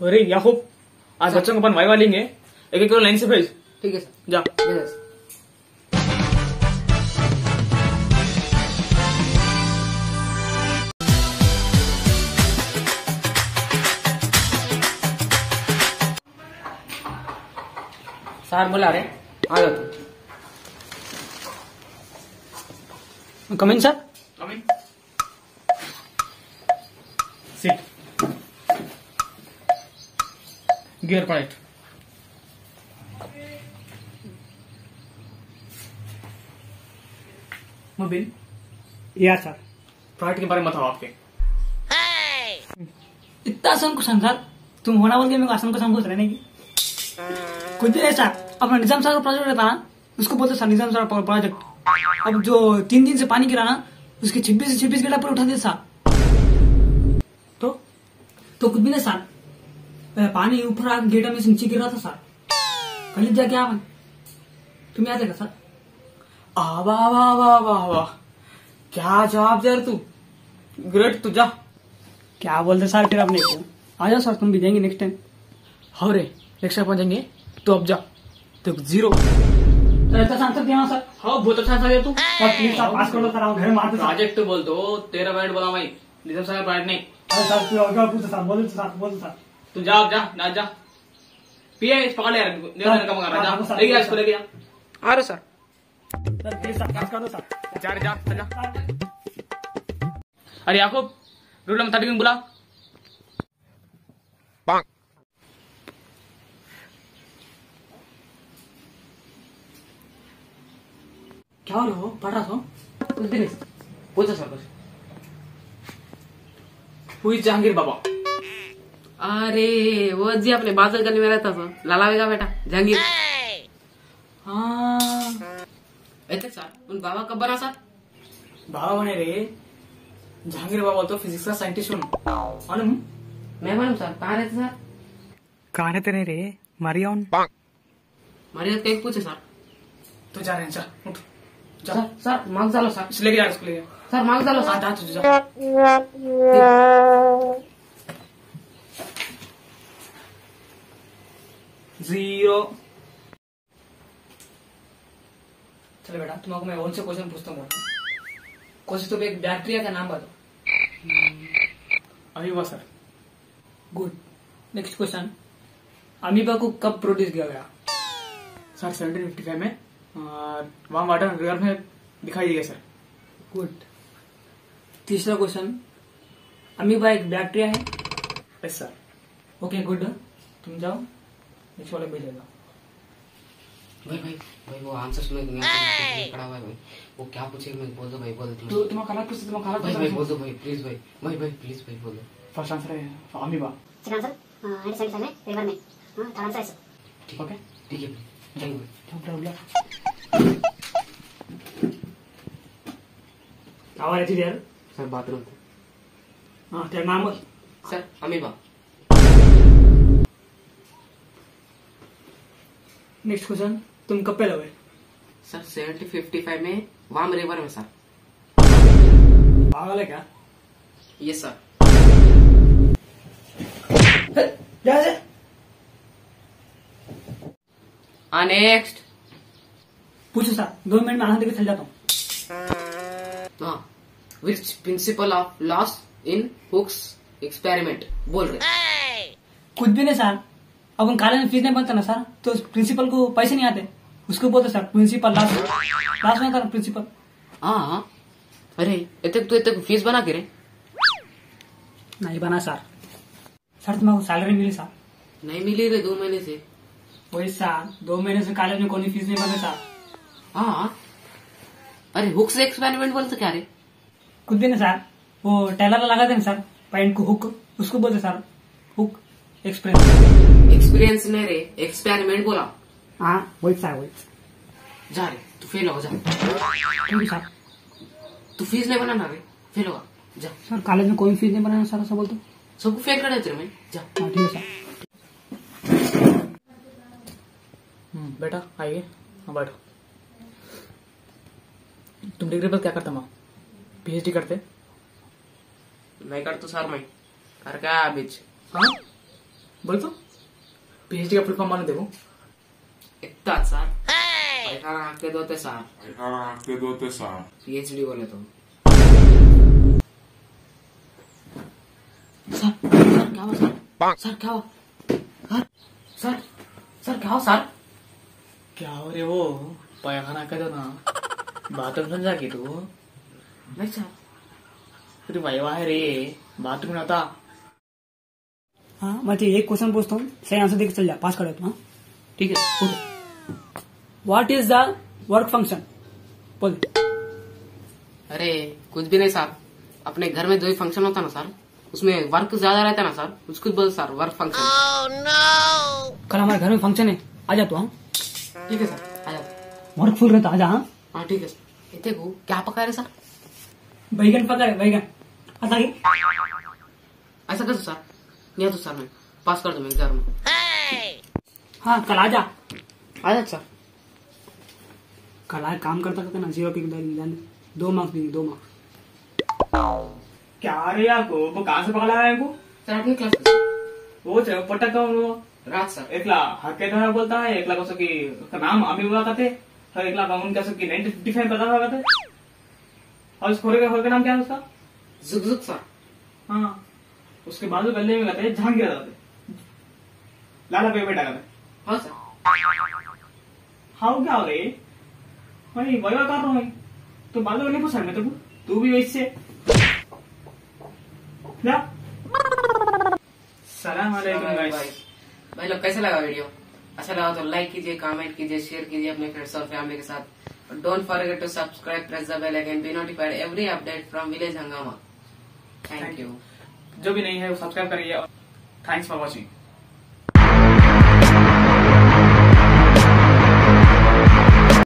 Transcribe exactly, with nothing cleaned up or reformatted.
अरे याकूब, आज बच्चों को अपन वाइवा लेंगे, एक एक किलो लाइन से भेज। ठीक है सर, जा। यस सर, बोला रहे आ जाओ तुम। Come in sir. Come in. Sit. Gear point. Mobil. या सर। प्रोडक्ट के बारे में बताओ आपके। इतना आसान क्वेश्चन सर, तुम होना बोल के मेरे को आसान क्वेश्चन पूछ रहे नहीं की कुछ भी नहीं सर। अपना निजाम सर का प्रोजेक्ट रहता ना, उसको बोलते सर निजाम सर प्रोजेक्ट। अब जो तीन दिन से पानी गिरा ना, उसके छब्बीस से छब्बीस गिला पर उठा दिया सर। तो तो कुछ भी नहीं सर, पानी ऊपर आके गेटा में से नीचे गिर रहा था सर। कल जाके आ तुम याद है सर? वाह वाह वाह वाह वाह वाह, क्या जवाब यार तू, ग्रेट। तू जा। क्या बोलते सर फिर अपने को? आ जाओ सर, तुम भी देंगे नेक्स्ट टाइम। हाँ रे, नेक्स्ट टाइम पहुंचेंगे। तो अब जा। तो जीरो। अच्छा आंसर दिया सर। हाँ बहुत अच्छा आंसर दिया तू। सर प्लीज सर पास कर लो सर, घर में मारते सर। प्रोजेक्ट बोल दो, तेरह मिनट बोला भाई, निजाम साहब प्रोजेक्ट नहीं। अरे सर तू और क्या पूछते सर, बोलो सर, बोलो सर। तू जा, जा ना जा। पिया इस पकड़ ले यार, निजाम कम कर रहा है। जा लेके जा इसको, लेके जा। आ रहे sir. Sir please sir pass कर दो सर। जा रे जा, जा। अरे याकूब, रूल नंबर थर्टी बुला। क्या हो रहा हो? पढ़ रहा था? कुछ भी पूछो सर कुछ। हुई जहांगीर बाबा। अरे वो जी अपने बादल गली में रहता था, लालावेगा बेटा जहांगीर। हाँ ऐसे सर, उन बाबा कब बना सर? बाबा बने रे जहांगीर बाबा, तो फिजिक्स का साइंटिस्ट मालूम? मैं मालूम सर। कहाँ रहते सर? कहाँ रहते नहीं रे, मारियन। मरियत कहीं पूछे सर। तो जा रहे हैं, जा उठ जा। सर सर मार्क्स डालो सर। लेके जा इसको, लेके सर मार्क्स डालो जा। सर। जा तू जा। जीरो। चलो बेटा, तुम्हारा मैं कौन से क्वेश्चन पूछता हूँ। क्वेश्चन तो एक बैक्टीरिया का नाम बताओ। अभी हुआ sir. Good. Next question, amoeba को कब प्रोड्यूस किया गया? सर सेवनटीन फिफ्टी फाइव में वार्म वाटर रिवर में दिखाई दिया सर। गुड। तीसरा क्वेश्चन, अमीबा एक बैक्टीरिया है? Yes sir. ओके गुड, तुम जाओ, नेक्स्ट वाले भेजेगा। भाई भाई भाई वो आंसर सुने खड़ा हुआ है भाई, वो क्या पूछे मैं बोल दो भाई, बोल दो। तो तुम्हारा कलर पूछते, तुम्हारा कलर भाई भाई बोल दो भाई प्लीज भाई, भाई भाई प्लीज भाई बोल दो। फर्स्ट आंसर है amoeba. Second answer nineteen seventy five में रिवर में। हां थर्ड आंसर है ठीक ओके, ठीक है थैंक यू। क्या रहती यार? Sir bathroom. हाँ तेरा नाम? Sir amoeba. नेक्स्ट क्वेश्चन, तुम कब पैदा हुए? सर सेवेंटी फिफ्टी फाइव में वाम रिवर में सर। पागल है क्या? Yes sir. जैसे आ नेक्स्ट पूछो सर, दो मिनट में आना देकर चल जाता हूँ। हाँ, which principle of laws in Hooke's experiment बोल रहे? कुछ भी नहीं सर, अब हम कॉलेज में फीस नहीं बनता ना सर, तो प्रिंसिपल को पैसे नहीं आते, उसको बोलते सर प्रिंसिपल लास्ट लास्ट में था प्रिंसिपल। हाँ हाँ, अरे इतने तो इतने फीस बना के रे? नहीं बना सर। सर तुम्हारा सैलरी मिली सर? नहीं मिली रे दो महीने से। वही सर, दो महीने से कॉलेज में कोई फीस नहीं भरते सर। हाँ, अरे हुक्स एक्सपेरिमेंट बोलते क्या रे? कुछ भी नहीं सर, वो टेलर लगाते हैं सर पैंट को हुक, उसको बोलते सर हुक एक्सपीरियंस। एक्सपीरियंस नहीं रे, एक्सपेरिमेंट बोला। हाँ वही सर, वही जा रे तू फेल हो जा। ठीक है सर। तू फीस नहीं बनाना रे, फेल होगा जा। सर कॉलेज में कोई फीस नहीं बनाना सर, ऐसा बोलते। सबको फेंक रहे तेरे में, जा। हाँ ठीक है सर। हम्म बेटा आइए, हाँ बैठो। तुम डिग्री पर क्या करते माँ? पीएचडी करते? मैं कर तो सर मैं कर क्या बीच। हाँ बोल तो पीएचडी का फुल फॉर्म मालूम देखो। इतना सर पैखाना आके दोते सर पैखाना आके दोते सर पीएचडी बोले तो सर सर क्या हुआ सर सर क्या हुआ सर सर सर क्या हो सर क्या हो रे वो पैखाना का दो ना बाथरूम समझा के तू नहीं सर अरे भाई वाह रे बाथरूम आता। हाँ मैं तो एक क्वेश्चन पूछता हूँ, सही आंसर देकर चल जा, पास कर देता हूँ। ठीक है पूछ। What is the work function? बोल। अरे कुछ भी नहीं सर, अपने घर में जो भी फंक्शन होता ना सर उसमें वर्क ज्यादा रहता ना सर, उसको बोल सर वर्क फंक्शन। कल हमारे घर में फंक्शन है, आ जा तू। हाँ ठीक है सर आ जाओ। वर्क फुल रहता, आ जा। हाँ हाँ ठीक है सर। ये देखो क्या पका रहे सर? बैगन पका है, बैगन। आता ही ऐसा कैसे सर? नहीं तो सर मैं पास कर दूं मैं एग्जाम में। हाँ कल आ जा। आ जाओ सर। कल आए काम करता करता ना जीरो पिक दो मार्क्स देंगे, दो मार्क्स। क्या रे याको वो कहाँ से पकड़ा है को सर अपनी क्लास में वो चलो पटक का वो रात सर एकला हके धरा बोलता है, एकला कसो की उसका नाम अमी बोला करते और एकला का उनका कसो की नाइनटीन फिफ्टी फाइव पता होगा थे। और उस खोरे का खोरे का नाम क्या है उसका? जुग जुग सर। हाँ उसके बाजू गले में कहते झांक गिरा जाते लाला पे बेटा कहते। हाँ सर। हाँ क्या हो रही भाई वही कर रहा हूँ तो बाजू नहीं पूछ सकते तू तू भी वैसे क्या। सलाम अलैकुम भाई गाइस। भाई लोग कैसे लगा वीडियो? अच्छा लगा तो लाइक कीजिए, कमेंट कीजिए, शेयर कीजिए अपने फ्रेंड्स और फैमिली के साथ। Don't forget to subscribe, press the bell icon, be notified every update from Village Hungama. Thank you. जो भी नहीं है वो सब्सक्राइब करिए। Thanks for watching.